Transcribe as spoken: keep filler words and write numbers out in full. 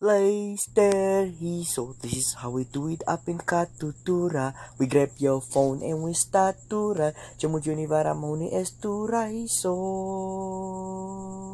Lays there, he so this is how we do it up in Katutura. We grab your phone and we start to run. Jumujuni varamoni estura hiso.